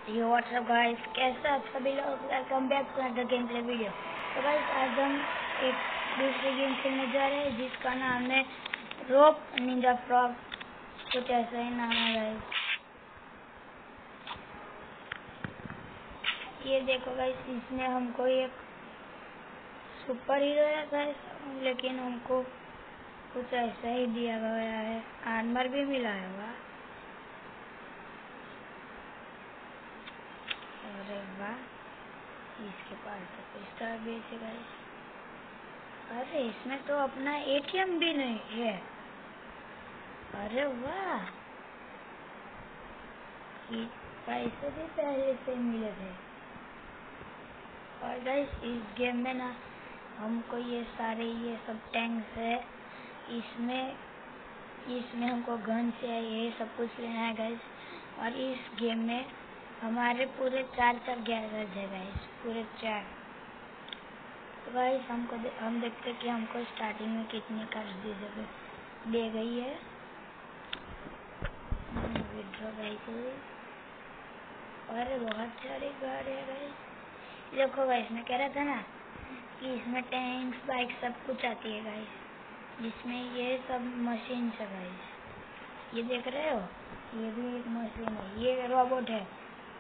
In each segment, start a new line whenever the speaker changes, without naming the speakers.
यो WhatsApp guys, कैसे आप सभी लोग। Welcome back to another game play video. तो गाइस आज हम एक दूसरी गेम खेलने जा रहे हैं जिसका नाम है रोप निंजा फ्रॉग। कुछ ऐसा ही नाम है गाइस। ये देखो गाइस, इसमें हमको एक सुपर हीरो है गाइस, लेकिन हमको कुछ ऐसा ही दिया गया है। आर्मर भी मिला है। अरे वाह, इसके पास तो पिस्टल भी है गाइस। अरे इसमें तो अपना एटीएम भी नहीं है। अरे वाह, पैसे भी पहले से मिले थे। और गाइस इस गेम में ना हमको ये सब टैंक्स है। इसमें हमको गन से ये सब कुछ लेना है गाइस। और इस गेम में हमारे पूरे 4 गैरेज है गाइस, पूरे 4। तो गाइस हम देखते कि हमको स्टार्टिंग में कितनी कार्ड दे गई है। विड्रॉ गाइस, और बहुत सारी गाड़ी है गाइस। देखो गाइस, मैं कह रहा था ना कि इसमें टैंक्स बाइक सब कुछ आती है गाइस, जिसमें ये सब मशीन है गाइस। ये देख रहे हो, ये भी एक मशीन है, ये रोबोट है।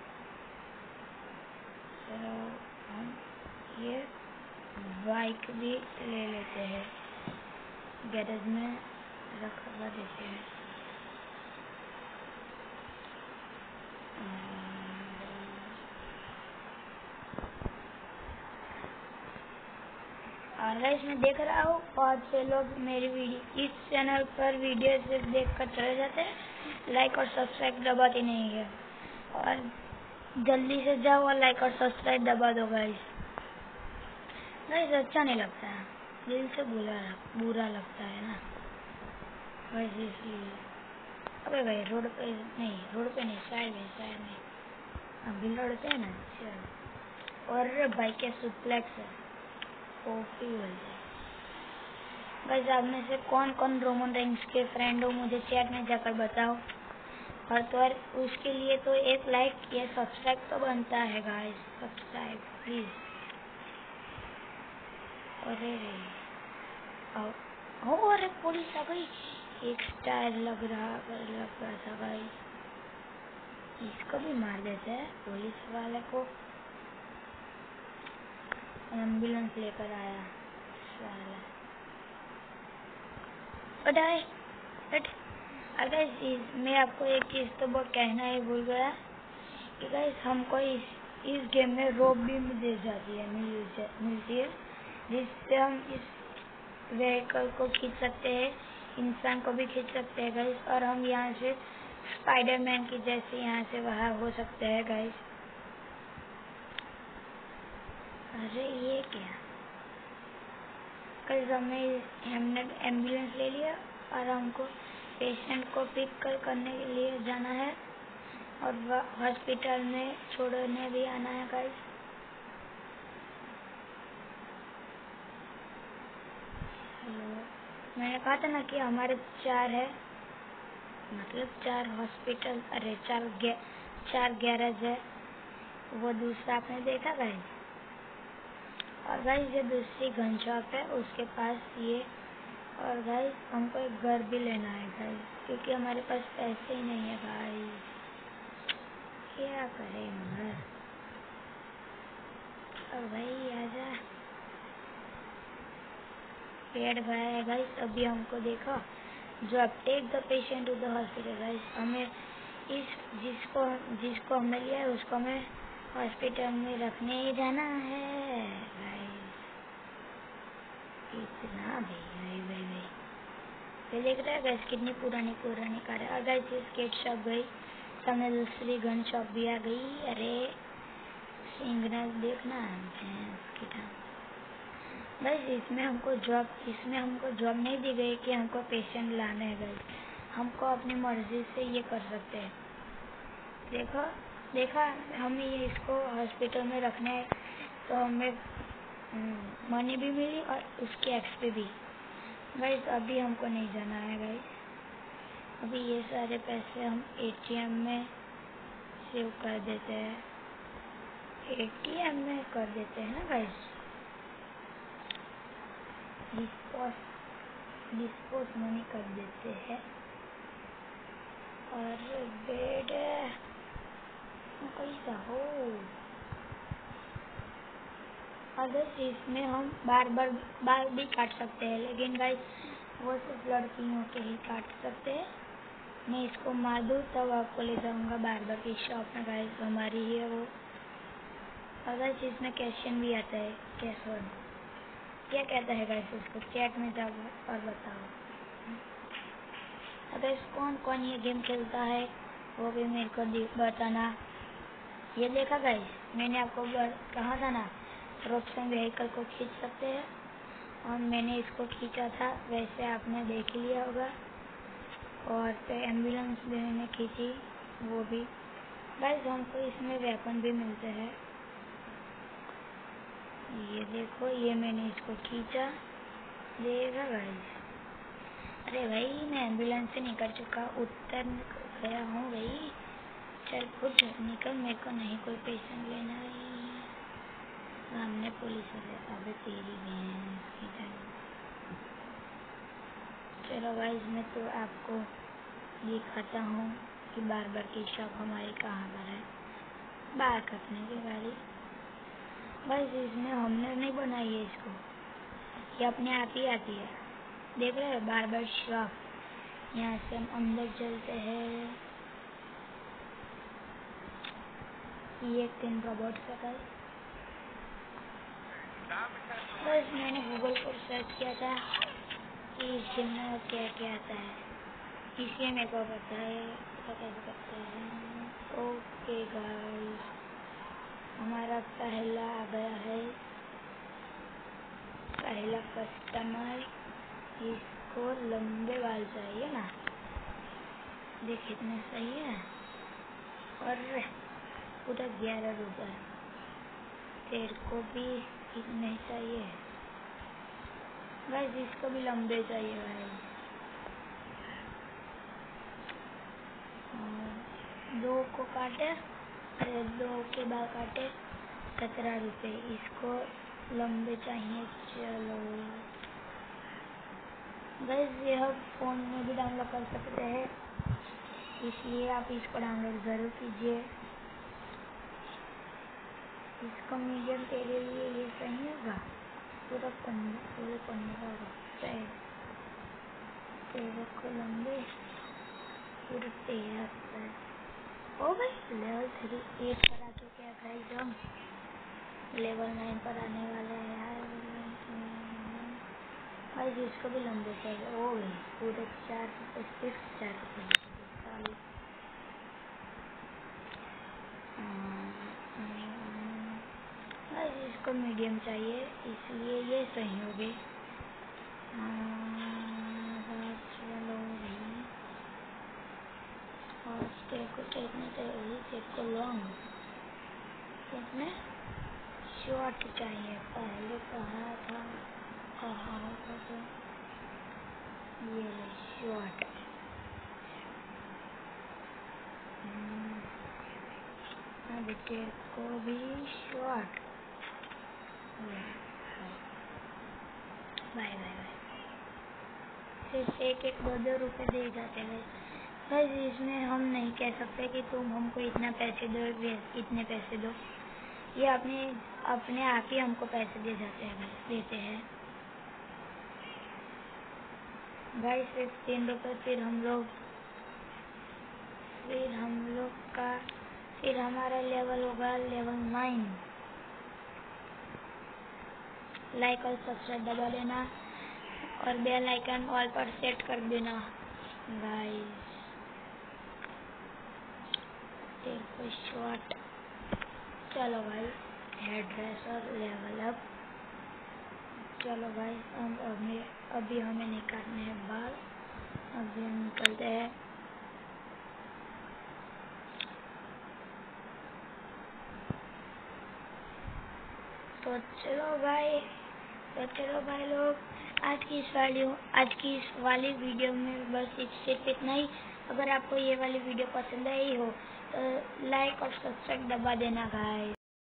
तो हम ये बाइक भी ले लेते हैं, गैरेज में रखवा देते हैं। और गाइस मैं देख रहा हूँ बहुत से लोग मेरी वीडियो इस चैनल पर वीडियो सिर्फ देख कर चले जाते हैं, लाइक और सब्सक्राइब दबाते नहीं है। और जल्दी से जाओ और लाइक और सब्सक्राइब दबा दो गाइस। गाइस अच्छा नहीं लगता है, दिल से बुरा लगता है ना वैसे, इसलिए। अबे भाई रोड पे नहीं, साइड में अभी लड़ते हैं ना। चलो, और भाई के सुप्लेक्स है ओपी वाले। गाइस आप में से कौन कौन रोमन रेंज के फ्रेंड हो मुझे चैट में जाकर बताओ। और तो और उसके लिए तो एक लाइक या सब्सक्राइब तो बनता है गाइस, सब्सक्राइब प्लीज। अरे अरे पुलिस आ गई। एक स्टार लग रहा था गाइस, इसको भी मार देते हैं पुलिस वाले को। एम्बुलेंस लेकर आया साला। अगर मैं आपको एक चीज तो बहुत कहना ही भूल गया कि गाइस हमको इस गेम में रोप भी मिलती है, जिससे हम इस व्हीकल को खींच सकते हैं, इंसान को भी खींच सकते हैं गाइस। और हम यहाँ से स्पाइडरमैन की जैसे यहाँ से वहाँ हो सकते हैं गाइस। अरे ये क्या, कल हमने एम्बुलेंस ले लिया और हमको पेशेंट को पिक करने के लिए जाना है और हॉस्पिटल में छोड़ने भी आना है गाइस। हेलो, मैंने कहा था ना कि हमारे 4 है, मतलब 4 हॉस्पिटल, अरे 4 गैरेज है। वो दूसरा आपने देखा गाइस। और गाइस ये दूसरी गन शॉप है, उसके पास ये। और गाइस हमको एक घर भी लेना है गाइस, क्योंकि हमारे पास पैसे ही नहीं है गाइस। क्या करें मगर। अब भाई आजा, पेड़ गया है गाइस। अभी हमको देखो, जो अब take the patient to the hospital guys. हमें जिसको हमने लिया है उसको हमें हॉस्पिटल में रखने ही जाना है गाइस। इतना भाई ये देख रहे हैं गाइस, कितनी पुरानी कार है। अगर ये स्केट शॉप गई, सामने दूसरी गन शॉप भी आ गई। अरे सिग्नल देखना गाइस। इसमें हमको जॉब नहीं दी गई कि हमको पेशेंट लाने हैं गाइस। हमको अपनी मर्जी से ये कर सकते हैं। देखा हमें ये इसको हॉस्पिटल में रखना है, तो हमें मनी भी मिली और उसकी एक्सपी भी गाइस। अभी हमको नहीं जाना है गाइस, अभी ये सारे पैसे हम एटीएम में सेव कर देते हैं, ATM में कर देते हैं ना गाइस, डिस्पोज मनी कर देते हैं। और बेड कैसा हो, अगर इसमें हम बार बार भी काट सकते हैं, लेकिन गाइस वो सिर्फ लड़कियों के ही काट सकते हैं। मैं इसको मार दूँ तब आपको ले जाऊँगा बार्बर की शॉप में गाइस, हमारी ही है वो। अगर इसमें क्वेश्चन भी आता है, कैशवर्ड क्या कहता है गाइस, उसको चैट में जाओ और बताओ। अगर कौन कौन ये गेम खेलता है वो भी मेरे को बताना। ये देखा गाइस, मैंने आपको कहा था ना रोपसन व्हीकल को खींच सकते हैं, और मैंने इसको खींचा था, वैसे आपने देख लिया होगा। और तो एम्बुलेंस भी मैंने खींची, वो भी गाइस। हमको इसमें वेपन भी मिलते हैं, ये देखो, ये मैंने इसको खींचा, देखा गाइस। अरे भाई मैं एम्बुलेंस से निकल चुका, उतर गया हूँ भाई। चल कुछ निकल, मेरे को नहीं कोई पेशेंट लेना है। सामने पुलिस है, अबे तेरी बहन की जान। चलो गाइस, मैं तो आपको दिखाता हूँ कि बार्बर की शॉप हमारी कहाँ पर है। बाल काटने की गाड़ी बस, इसमें हमने नहीं बनाई है इसको, ये अपने आप ही आती है। देख रहे हो बार्बर शॉप। यहाँ से हम अंदर चलते हैं। ये 3 रोबोट है। बस मैंने गूगल पर सर्च किया था कि इस जिम में क्या क्या आता है, इसलिए मेरे को पता है कैसे करते हैं। ओके गाइस, हमारा पहला आ गया है, पहला कस्टमर। इसको लंबे बाल चाहिए ना, देख कितने सही है। और पूरा 11 रुपये, तेरे को भी इतने चाहिए गाइस, इसको भी लंबे चाहिए गाइस। 2 को काटे, अरे 2 के बाल काटे, 17 रुपये। इसको लंबे चाहिए। चलो गाइस, यह फ़ोन में भी डाउनलोड कर सकते हैं, इसलिए आप इसको डाउनलोड ज़रूर कीजिए। इसको मीडियम तेरे लिए ये सही होगा, पूरे पन्ने का होगा। तेरे को लंबे पूरे 13 रुपये। ओ भाई लेवल 3 8 पर आके क्या गाइस, हम लेवल 9 पर आने वाले हैं यार। भाई इसको भी लंबे चाहिए। ओ भाई पूरे 4 रुपये, सिर्फ 4 रुपये। इसको मीडियम चाहिए, इसलिए ये सही हो गई। चलो भाई, और तेरे को कितने चाहिए, तेरे को लॉन्ग कितने शॉर्ट चाहिए, पहले कहा था कहाँ होगा तो ये शॉर्ट। अब तेरे को भी शॉर्ट। Bye bye bye. सिर्फ 1 2 रुपये दे जाते हैं बस। इसमें हम नहीं कह सकते कि तुम हमको इतना पैसे दो, इतने पैसे दो। ये अपने आप ही हमको पैसे दे जाते हैं, देते हैं गाइस। सिर्फ 3 रुपये। फिर हमारा लेवल होगा लेवल 9। लाइक और सब्सक्राइब दबा देना, और बेल आइकन ऑल पर सेट कर देना गाइस। तेरे को शॉर्ट। चलो भाई, हेयर ड्रेसर लेवल अप। चलो भाई, अभी हमें नहीं काटने हैं बाल, अभी हम निकलते हैं। तो चलो भाई लोग, आज की इस वाली वीडियो में बस सिर्फ इतना ही। अगर आपको ये वाली वीडियो पसंद आई हो तो लाइक और सब्सक्राइब दबा देना गाइस।